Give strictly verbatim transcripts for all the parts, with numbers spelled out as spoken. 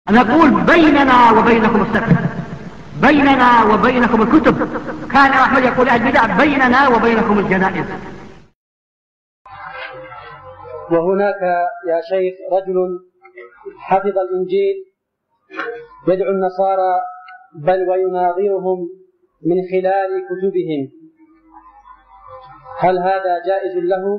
نقول بيننا وبينكم السبت، بيننا وبينكم الكتب. كان أحمد يقول أهل البدع بيننا وبينكم الجنائز. وهناك يا شيخ رجل حفظ الإنجيل يدعو النصارى بل ويناظرهم من خلال كتبهم، هل هذا جائز له؟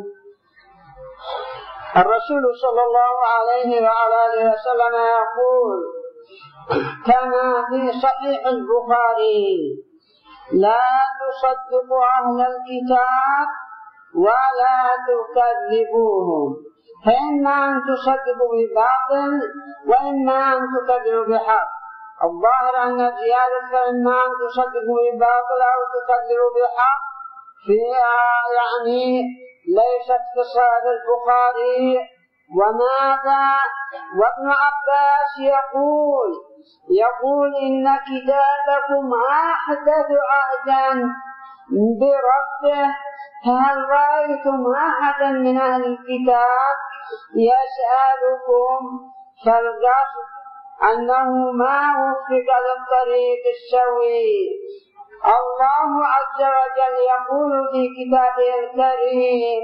الرسول صلى الله عليه وعلى آله وسلم يقول كما في صحيح البخاري: لا تصدقوا أهل الكتاب ولا تكذبوهم، فإما أن تصدقوا بباطل وإما أن تكذبوا بحق. الظاهر أن زيادة فإما أن تصدقوا بباطل أو تكذبوا بحق فيها يعني ليست في صحيح البخاري. وماذا؟ وابن عباس يقول يقول إن كتابكم أحدث عهدا بربه، هل رأيتم أحدا من أهل الكتاب يسألكم؟ فالقصد أنه ما وفق للطريق السوي. الله عز وجل يقول في كتابه الكريم: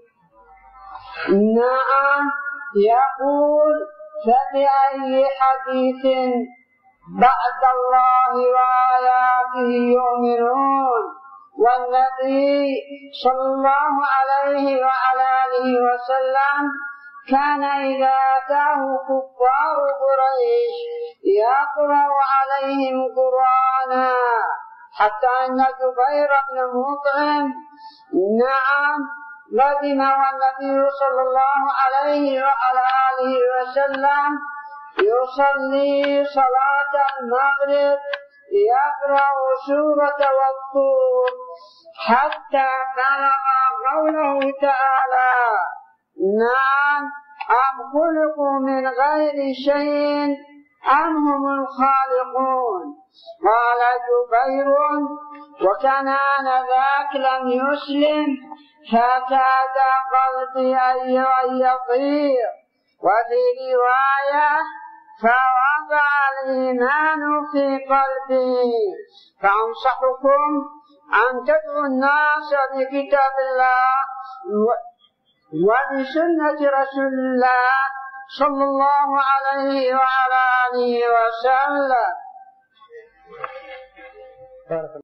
نعم، يقول: فبأي حديث بعد الله وآياته يؤمنون. والنبي صلى الله عليه وعلى آله وسلم كان إذا أتاه كفار قريش يقرأ عليهم قرآنا، حتى أن جبير بن مطعم نعم قدم والنبي صلى الله عليه وعلى آله وسلم يصلي صلاة المغرب يقرأ سورة والطور حتى بلغ قوله تعالى: نعم، أم خلقوا من غير شيء أم هم الخالقون. قال جبير: وكان آنذاك لم يسلم فكاد قلبي أن يطير. وفي رواية: فوضع الإيمان في قلبي. فأنصحكم أن تدعوا الناس بكتاب الله وبسنة رسول الله صلى الله عليه وعلى آله وسلم.